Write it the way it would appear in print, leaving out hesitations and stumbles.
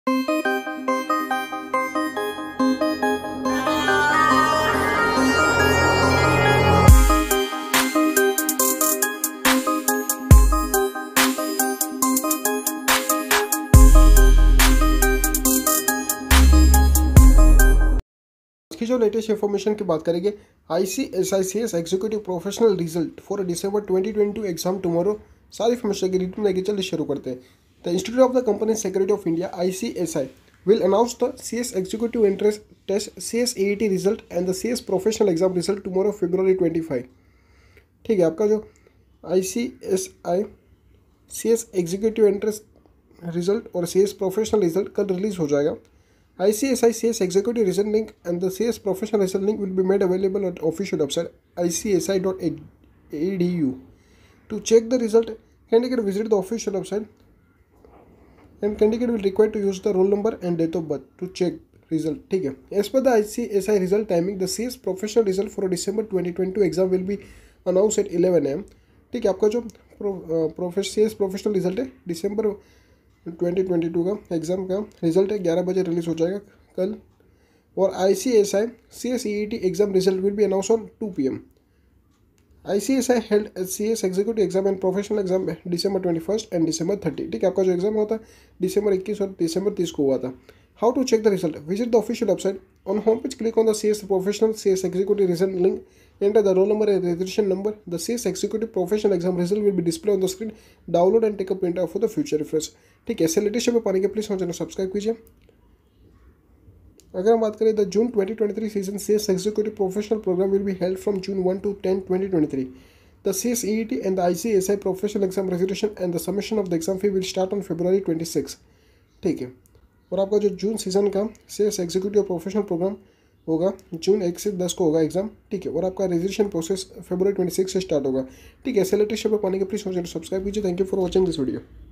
की जो latest information की बात करेंगे, ICSICS executive professional result for December 2022 exam tomorrow. सारी इन्फॉर्मेशन की रिव्यू लेके चलिए शुरू करते हैं। The institute of the company secretary of India ICSI will announce the CS executive entrance test CS AET result and the CS professional exam result tomorrow February 25। ठीक है, आपका जो ICSI CS executive entrance result और CS professional result कल release हो जाएगा। ICSI CS executive result link and the CS professional result link will be made available at official website icsi.edu. To check the result, candidate visit the official website and candidate will require to use the roll number and date of birth to check result. ठीक है, as per the ICSI result timing, the CS professional result for December 2022 exam will be announced at 11 AM। ठीक है, आपका जो CS professional result है दिसंबर 2022 का exam का result है 11 बजे रिलीज हो जाएगा कल। और ICSI CS EET exam result will be announce on 2 PM। ICSI held CS executive exam and professional exam December 21 and December 30। ठीक है, आपका जो एग्जाम हुआ था December 21 और December 30 को हुआ था। How to check the result, visit the official website, on home page click on the CS professional CS executive result link, enter the roll number and registration number. The CS executive professional exam result will be displayed on the screen. Download and take a print out for the future reference। ठीक है, ऐसे latest पे पाने के please हमारे channel subscribe कीजिए। अगर हम बात करें the June 2023 season CS executive professional program will be held from June 1 to 10, 2023। The CS EET and the ICSI professional exam registration and the submission of the exam fee will start on February 26। ठीक है, और आपका जो जून season का CS executive professional program होगा जून 1 से 10 को होगा एग्जाम। ठीक है, और आपका रजिस्ट्रेशन प्रोसेस February 26 से स्टार्ट होगा। ठीक है, ऐसे लेटेस्ट पे पाने के प्लीज़ मुझे सब्सक्राइब कीजिए। Thank you for watching this video.